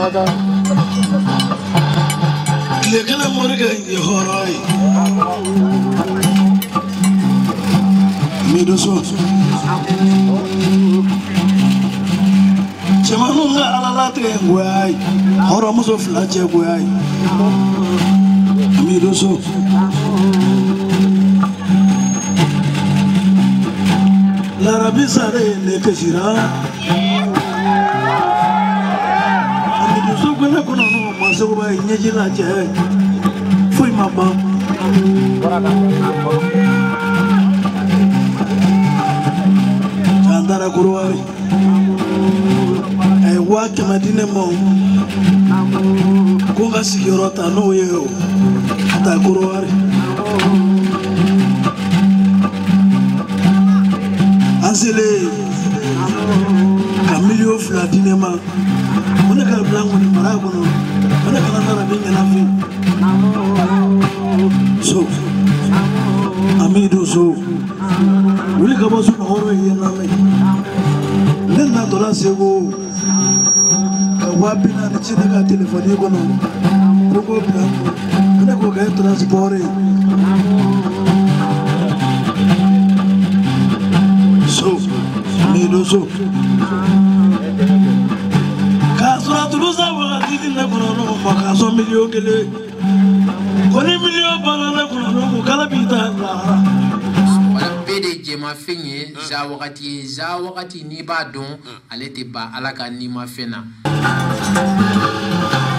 lekana morga yohoroi midoso chamanu ala tre ngwai horo muso flache ngwai midoso la rabisa de keshira midoso kuna kuna no maso ba nyeji la che foi mama andara kuruari ai wake madine mo kunga sigurota no yeo ata kuruari asile kamilio flatine ma ona kala blanco ni marago no ona kala ndara binga na fi so amido so wili kaba su horo yena me nena dola sego ka wapi na ni chine ka telefoni ko no pogo blanco ona ko ga transport so amido so kasura tuluza wakati na kono no makaso milio kele koni milio bana na kono no kala bita bede jema fenye za wakati ni ba don ale te ba alaka ni ma fena